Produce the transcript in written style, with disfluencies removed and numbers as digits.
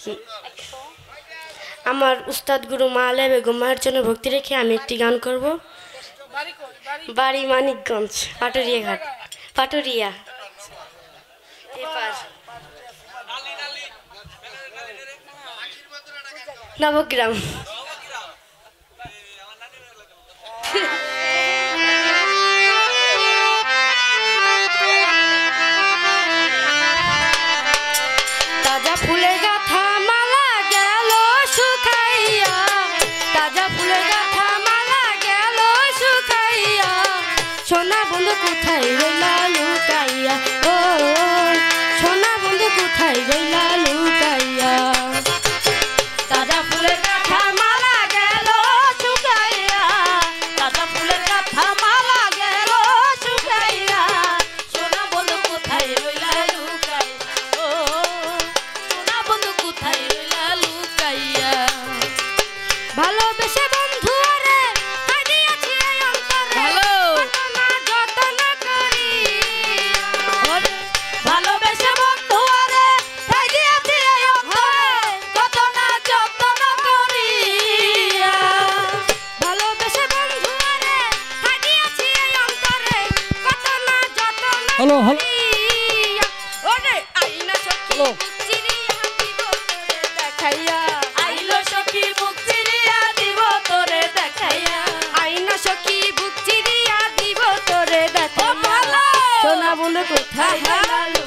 আমার উস্তাদ গুরু মা আলেয়া বেগম মায়ের জন্য ভক্তি রেখে আমি একটি গান করব। বাড়ি মানিকগঞ্জ, পাটুরিয়া ঘাট, পাটুরিয়া এপার নবগ্রাম। তাজা ফুলে গাথা মালা গেল শুকাইয়া, তাজা ফুলে গাথা মালা গেল শুকাইয়া, সোনা বন্ধু কোথায় রইলা লুকাইয়া, ও সোনা বন্ধু কোথায় রইলা লুকাইয়া। তাজা ফুলের গাথা মালা গেল শুকাইয়া, তাজা ফুলের গাথা মালা গেল শুকাইয়া, সোনা বন্ধু কোথায় রইলা লুকাইয়া, ও সোনা বন্ধু কোথায় রইলা লুকাইয়া। ভালোবেসে বন্ধু রে হারিয়েছি অন্তরে, ভালো না যতন করি, ভালোবেসে বন্ধু রে হারিয়েছি অন্তরে, কত না যতন করি, ভালোবেসে বন্ধু রে হারিয়েছি অন্তরে, কত না যতন করি। ওরে আইনা সখী চিরিয়া দিব তোরে দেখাইয়া, আইলো সখী বুক চিরিয়া দিব তোরে দেখাইয়া, আইনা সখী বুক চিরিয়া দিব তোরে দেখাইয়া, সোনা বন্ধু কোথায়